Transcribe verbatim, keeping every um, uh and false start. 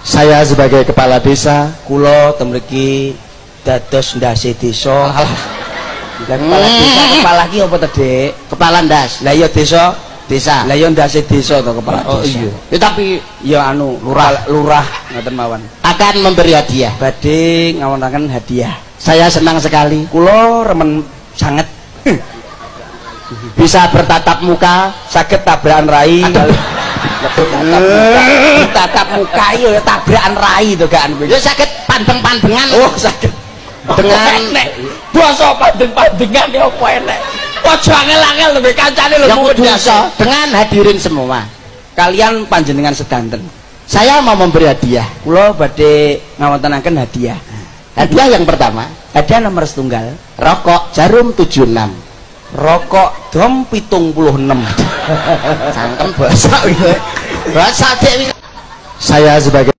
Saya sebagai kepala desa, kula temriki dados ndase desa. Kepala desa kepala ki apa to, Dik? Kepala ndas. Lah iya desa, desa. Lah iya ndase desa to kepala desa. Oh iya. Ya tapi ya anu lurah lurah ngoten mawon. Akan memberi hadiah. Badhe ngawonaken hadiah. Saya senang sekali. Kula remen sanget. Bisa bertatap muka, saged tabrakan rai. Tatap muka yo ya tabrakan rai to gak anu. Ya saged pandeng-pandengan. Oh, saged. Dengan basa pandeng-pandengan ya apa enek. Aja angel-angel lho kancane lho biasa. Dengan hadirin semua. Kalian panjenengan sedanten. Saya mau memberi hadiah. Kula badhe ngawontenaken hadiah. Hadiah yang pertama, hadiah nomor setunggal, rokok Jarum tujuh puluh enam. Rokok Dom pitung puluh enam. Cangkem basa iki. Basa Dik. saya sebagai